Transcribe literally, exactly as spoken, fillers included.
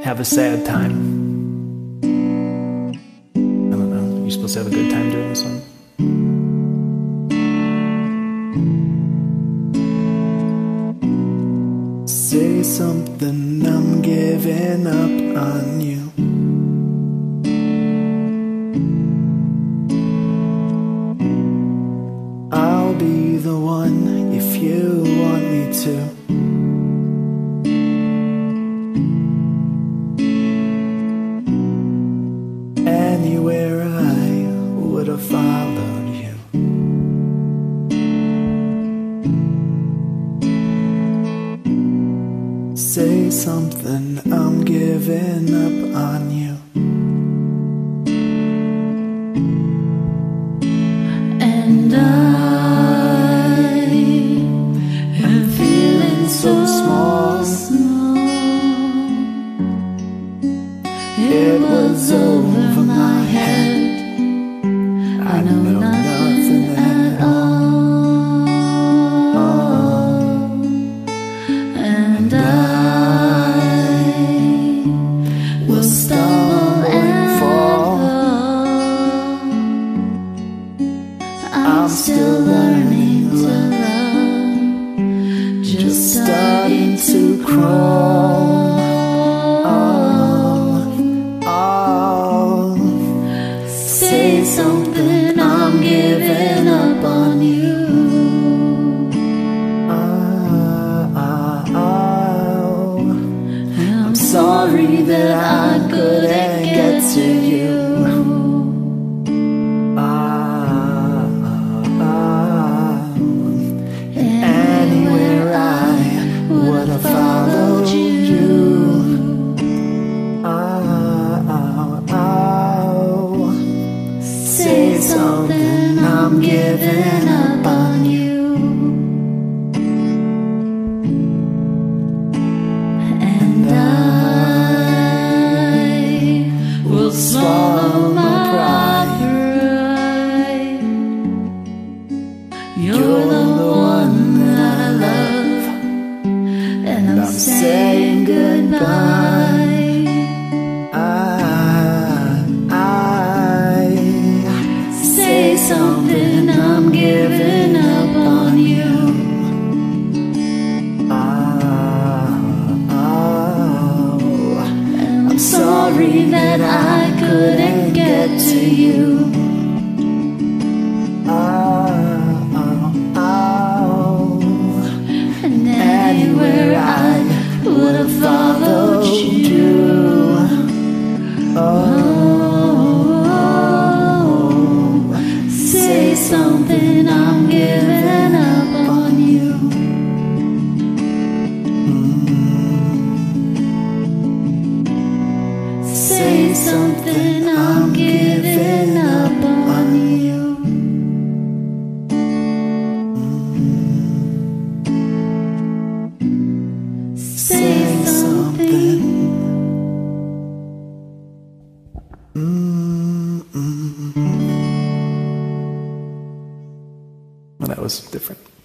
have a sad time. I don't know, you're supposed to have a good time during this one. Say something, I'm giving up on you. I'll be the one if you want me to. Anywhere I would have followed you. Say something, I'm giving up on you. And I am feeling so small. It was over my head. I know nothing at all. And I will stumble and fall. I'm still learning to love, just starting to crawl. Say something, I'm giving up on you. I'm sorry that I couldn't get to you. Anywhere I would have followed you. Say something, I'm giving up on you. And I will swallow my pride. You're the one that I love, and I'm saying goodbye. Say something, I'm giving up on you. I'm sorry that I couldn't get to you. And anywhere I would have followed you. Say something, I'm giving up on you. Say something, I'm giving up on you. Say something. Well, that was different.